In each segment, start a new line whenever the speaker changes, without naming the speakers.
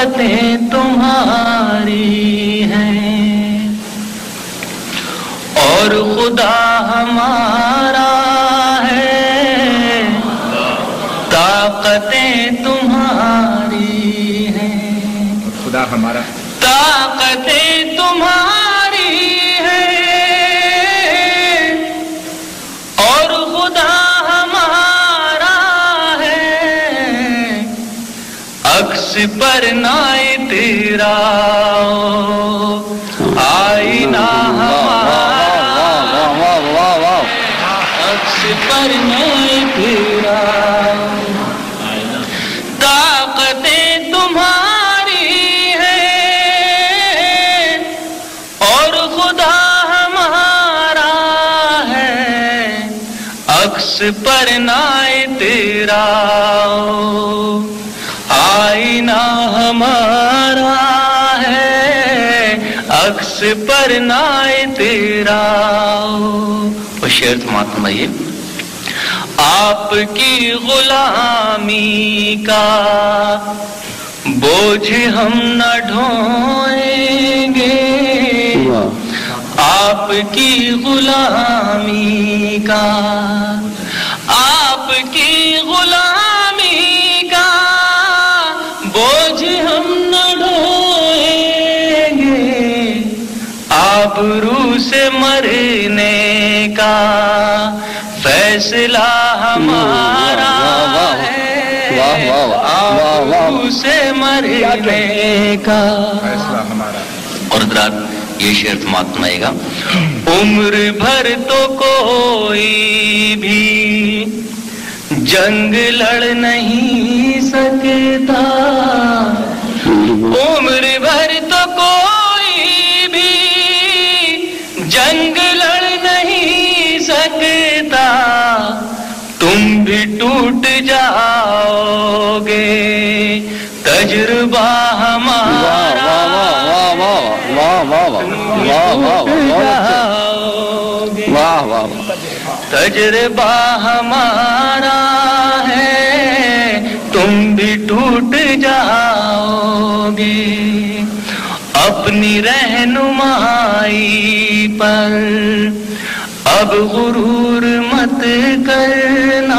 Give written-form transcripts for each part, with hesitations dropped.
طاقتیں تمہاری ہیں اور خدا ہمارا ہے، طاقتیں تمہاری ہیں،
خدا ہمارا،
طاقتیں تمہاری ہیں اور خدا ہمارا ہے، عکس پر نائے تیرا آئینہ ہمارا، عکس پر نائے تیرا، طاقتیں تمہاری ہیں اور خدا ہمارا ہے، عکس پر نائے تیرا آئینہ ہمارا ہے، عکس پر نائے تیرا۔ وہ شعر سماعت فرمائیے۔ آپ کی غلامی کا بوجھ ہم نہ ڈھوئیں گے، آپ کی غلامی کا، آپ کی غلامی کا بوجھ ہم نہ ڈھوئیں گے، آبرو سے مرنے کا فیصلہ ہمارا ہے، آبرو سے مرنے کا
فیصلہ ہمارا۔
اور حضرات یہ شعر سماعت سنائے گا۔ عمر بھر تو کوئی بھی جنگ لڑ نہیں سکتا، عمر بھر تو کوئی بھی جنگ لڑ نہیں سکتا، تم بھی ٹوٹ جاؤ گے تجربہ ہمارا، تجربہ ہمارا ہے، تم بھی ٹوٹ جاؤ گے، اپنی رہنمائی پر اب غرور مت کرنا،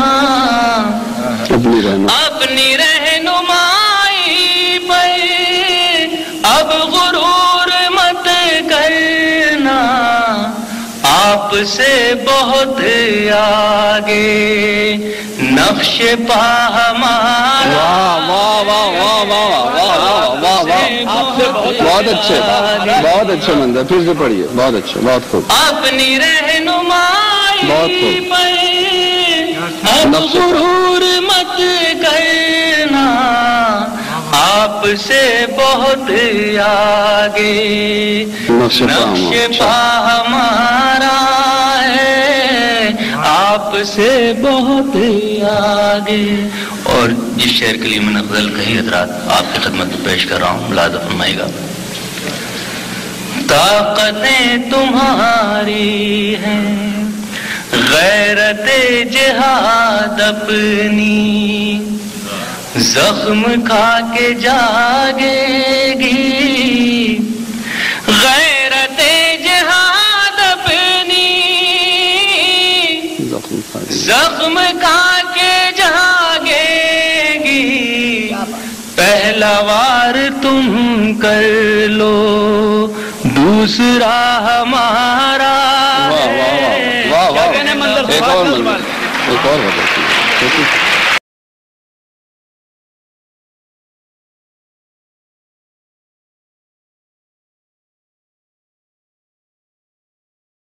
اپنی رہنمائی پر اب غرور مت کرنا، آپ سے بہت آگے نقش پا ہمارا،
بہت اچھے، بہت اچھے منظر، پھر سے پڑھیے، بہت اچھے، بہت خوب۔
اپنی رہنمائی پر اب غرور مت کرنا، آپ سے بہت آگے نقش پا ہمارا ہے، آپ سے بہت آگے۔ اور جس شعر کے لیے میں نے غزل کہی حضرات آپ کی خدمت میں پیش کر رہا ہوں، ملاحظہ فرمائیے گا۔ طاقتیں تمہاری ہیں، غیرت جہاد اپنی زخم کھا کے جاگے گی، غیرت جہاد اپنی زخم کھا کے جاگے گی، پہلا وار تم کر لو دوسرا ہمارا ہے۔
ایک اور